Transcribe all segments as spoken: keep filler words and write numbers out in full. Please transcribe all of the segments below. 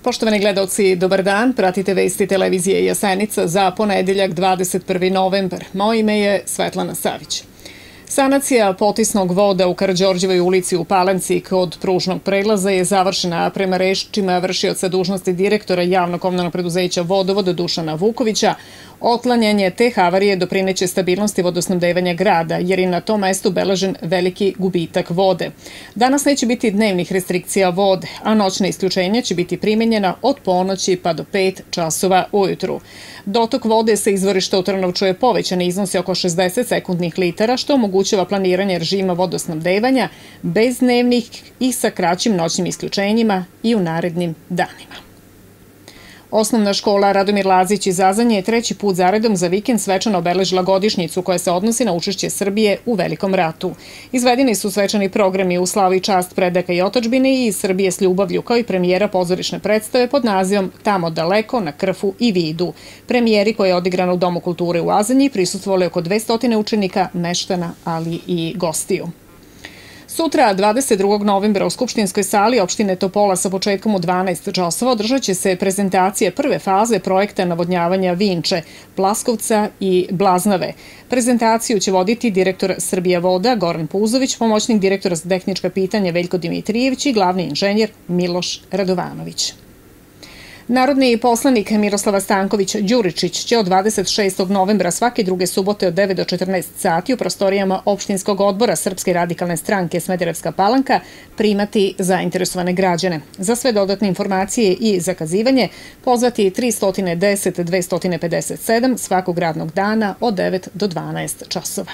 Poštovani gledalci, dobar dan. Pratite vesti televizije Jasenica za ponedeljak dvadeset prvi novembar. Moje ime je Svetlana Savić. Sanacija potisnog voda u Karađorđevoj ulici u Palanci kod pružnog prelaza je završena, prema rečima vršioca dužnosti direktora javnog komunalnog preduzeća Vodovod Dušana Vukovića. Otklanjanje te havarije doprineće stabilnosti vodosnabdevanja grada, jer je na tom mestu beležen veliki gubitak vode. Danas neće biti dnevnih restrikcija vode, a noćna isključenja će biti primenjena od ponoći pa do pet časova ujutru. Dotok vode sa izvorišta u Trnovču je povećan i iznosi oko šezdeset sekundnih litara, što omogućava planiranje režima vodosnabdevanja bez dnevnih i sa kraćim noćnim isključenjima i u narednim danima. Osnovna škola Radomir Lazić iz Azanje je treći put zaredom za vikend svečano obeležila godišnjicu koja se odnosi na učešće Srbije u Velikom ratu. Izvedeni su svečani programi u slavu i čast predaka i otadžbine i iz Srbije s ljubavlju, kao i premijera pozorišne predstave pod nazivom Tamo daleko, na Krfu i Vidu. Premijeri koja je odigrana u Domu kulture u Azanji prisustvovali oko dvesta učenika, meštana, ali i gostiju. Sutra, dvadeset drugog novembra, u Skupštinskoj sali opštine Topola sa početkom u dvanaest časova održat će se prezentacija prve faze projekta navodnjavanja Vinče, Plaskovca i Blaznave. Prezentaciju će voditi direktor Srbija voda Goran Puzović, pomoćnik direktora za tehnička pitanja Veljko Dimitrijević i glavni inženjer Miloš Radovanović. Narodni poslanik Miroslava Stanković-Đuričić će od dvadeset šestog novembra svake druge subote od devet do četrnaest sati u prostorijama opštinskog odbora Srpske radikalne stranke Smederevska Palanka primati zainteresovane građane. Za sve dodatne informacije i zakazivanje pozvati tri jedan deset dvesta pedeset sedam svakog radnog dana od devet do dvanaest časova.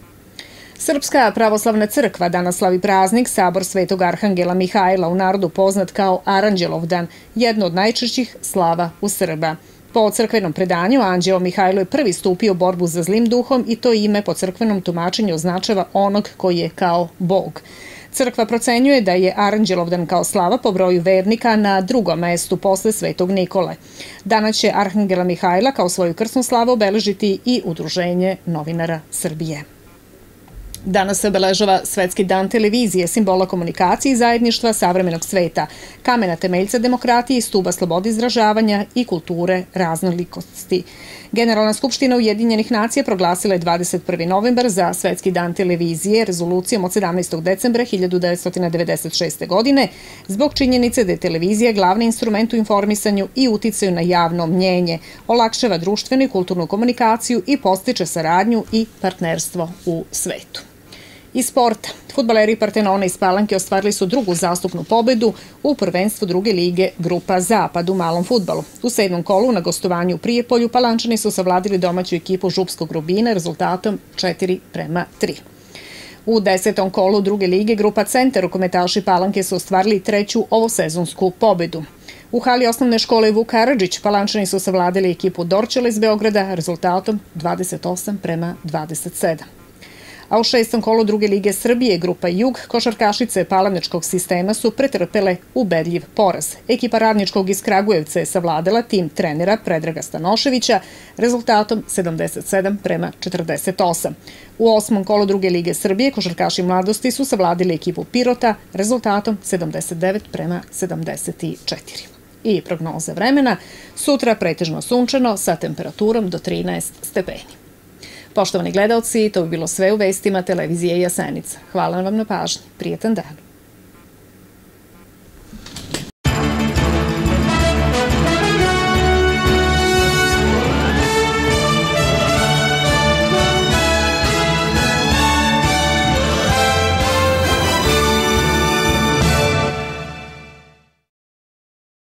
Srpska pravoslavna crkva danas slavi praznik Sabor Svetog Arhangela Mihajla, u narodu poznat kao Aranđelovdan, jedno od najčešćih slava u Srba. Po crkvenom predanju, Anđeo Mihajlo je prvi stupio u borbu za zlim duhom i to ime po crkvenom tumačenju označava onog koji je kao Bog. Crkva procenjuje da je Aranđelovdan kao slava po broju vernika na drugom mestu posle Svetog Nikole. Danas će Arhangela Mihajla kao svoju krsnu slavu obeležiti i Udruženje novinara Srbije. Danas se obeležava Svetski dan televizije, simbola komunikacije i zajedništva savremenog sveta, kamena temeljca demokratije i stuba slobode izražavanja i kulture raznolikosti. Generalna skupština Ujedinjenih nacija proglasila je dvadeset prvi novembar za Svetski dan televizije rezolucijom od sedamnaestog decembra hiljadu devetsto devedeset šeste. godine zbog činjenice da je televizija glavni instrument u informisanju i uticaju na javno mnjenje, olakšava društvenu i kulturnu komunikaciju i podstiče saradnju i partnerstvo u svetu. Iz sporta, fudbaleri Partenona iz Palanke ostvarili su drugu zastupnu pobedu u prvenstvu druge lige Grupa Zapad u malom fudbalu. U sedmom kolu na gostovanju u Prijepolju Palančani su savladili domaću ekipu Župskog Rubina rezultatom četiri prema tri. U desetom kolu druge lige Grupa Centar rukometaši Palanke su ostvarili treću ovosezonsku pobedu. U hali osnovne škole Vuk Karadžić Palančani su savladili ekipu Dorćola iz Beograda rezultatom dvadeset osam prema dvadeset sedam. A u šestom kolu druge lige Srbije Grupa Jug košarkašice Palanačkog sistema su pretrpele ubedljiv poraz. Ekipa Radničkog iz Kragujevca je savladala tim trenera Predraga Stanoševića rezultatom sedamdeset sedam prema četrdeset osam. U osmom kolu druge lige Srbije košarkaši mladosti su savladili ekipu Pirota rezultatom sedamdeset devet prema sedamdeset četiri. I prognoza vremena, sutra pretežno sunčano sa temperaturom do trinaest stepeni. Poštovani gledalci, to bi bilo sve u vestima televizije Jasenica. Hvala vam na pažnji. Prijetan dan.